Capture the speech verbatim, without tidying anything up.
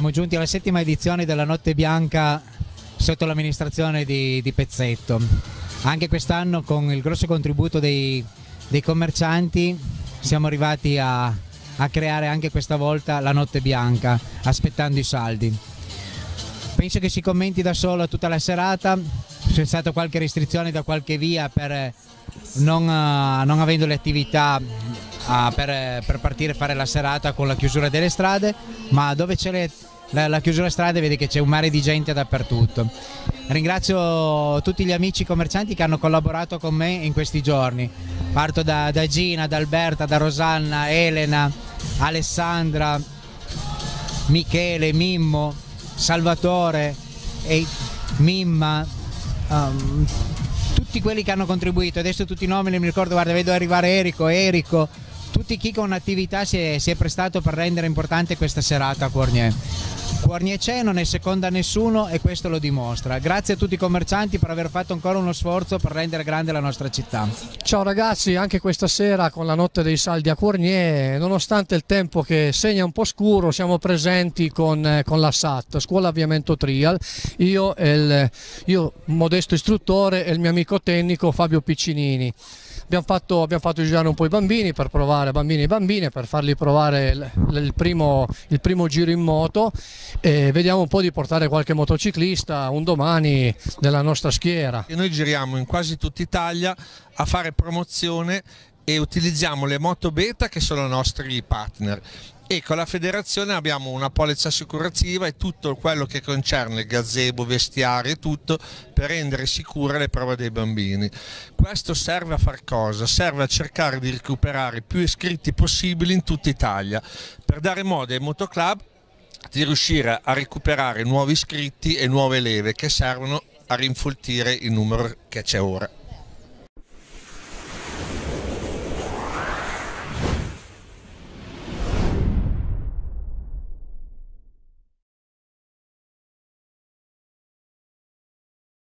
siamo giunti alla settima edizione della Notte Bianca sotto l'amministrazione di, di Pezzetto. Anche quest'anno, con il grosso contributo dei, dei commercianti, siamo arrivati a, a creare anche questa volta la Notte Bianca, aspettando i saldi. Penso che si commenti da solo tutta la serata. C'è stata qualche restrizione da qualche via per non, uh, non avendo le attività uh, per, per partire a fare la serata con la chiusura delle strade, ma dove c'è le, la, la chiusura strade vede che c'è un mare di gente dappertutto. Ringrazio tutti gli amici commercianti che hanno collaborato con me in questi giorni. Parto da, da Gina, da Alberta, da Rosanna, Elena, Alessandra, Michele, Mimmo, Salvatore e Mimma, um, tutti quelli che hanno contribuito. Adesso tutti i nomi non mi ricordo, guarda, vedo arrivare Erico, Erico, tutti chi con attività si è, si è prestato per rendere importante questa serata a Cournier. Cournier c'è, non è seconda a nessuno e questo lo dimostra. Grazie a tutti i commercianti per aver fatto ancora uno sforzo per rendere grande la nostra città. Ciao ragazzi, anche questa sera con la Notte dei Saldi a Cournier, nonostante il tempo che segna un po' scuro, siamo presenti con, con la S A T, Scuola Avviamento Trial, io, il, io modesto istruttore e il mio amico tecnico Fabio Piccinini. Abbiamo fatto, abbiamo fatto girare un po' i bambini per provare, bambini e bambine, per farli provare il, il, primo, il primo giro in moto, e vediamo un po' di portare qualche motociclista un domani nella nostra schiera. E noi giriamo in quasi tutta Italia a fare promozione e utilizziamo le moto Beta, che sono i nostri partner, e con la federazione abbiamo una polizza assicurativa e tutto quello che concerne gazebo, vestiario e tutto per rendere sicure le prove dei bambini. Questo serve a far cosa? Serve a cercare di recuperare più iscritti possibili in tutta Italia, per dare modo ai motoclub di riuscire a recuperare nuovi iscritti e nuove leve che servono a rinfoltire il numero che c'è ora.